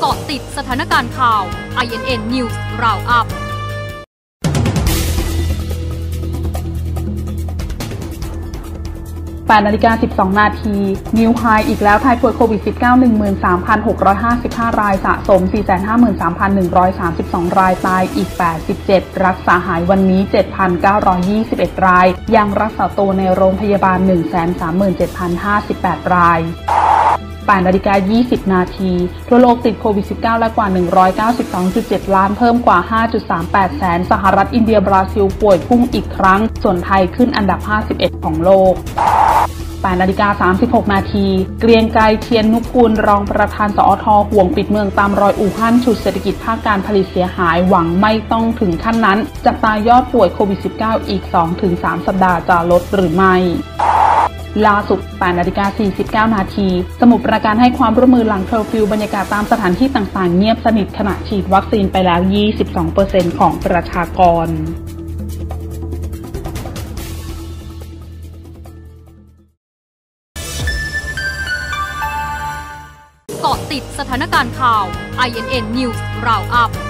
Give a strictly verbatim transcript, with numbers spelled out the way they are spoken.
าะติดสถานการณ์ข่าว ไอ เอ็น เอ็น News Roundup แปดนาฬิกาสิบสองนาทีนิวไฮอีกแล้วไทยป่วยโควิด สิบเก้า หนึ่งหมื่นสามพันหกร้อยห้าสิบห้า รายสะสม สี่แสนห้าหมื่นสามพันหนึ่งร้อยสามสิบสอง รายตายอีกแปดสิบเจ็ดรักษาหายวันนี้ เจ็ดพันเก้าร้อยยี่สิบเอ็ด รายยังรักษาตัวในโรงพยาบาล หนึ่งแสนสามหมื่นเจ็ดพันห้าสิบแปด รายแปดนาฬิกายี่สิบนาทีทั่วโลกติดโควิด สิบเก้า และกว่า หนึ่งร้อยเก้าสิบสองจุดเจ็ด ล้านเพิ่มกว่า ห้าจุดสามแปด แสนสหรัฐอินเดียบราซิลป่วยพุ่งอีกครั้งส่วนไทยขึ้นอันดับห้าสิบเอ็ดของโลกแปดนาฬิกาสามสิบหกนาทีเกรียงไกรเทียนนุกูลรองประธานสอทห่วงปิดเมืองตามรอยอู่ฮั่นฉุดเศรษฐกิจภาคการผลิตเสียหายหวังไม่ต้องถึงขั้นนั้นจับตายอดป่วยโควิด สิบเก้า อีก สองถึงสาม สัปดาห์จะลดหรือไม่ล่าสุดแปดนาฬิกาสี่สิบเก้านาทีสมุทรปราการให้ความร่วมมือหลังเคอร์ฟิวบรรยากาศตามสถานที่ต่างๆเงียบสนิทขณะฉีดวัคซีนไปแล้ว ยี่สิบสองเปอร์เซ็นต์ ของประชากรเกาะติดสถานการณ์ข่าว ไอ เอ็น เอ็น News Roundup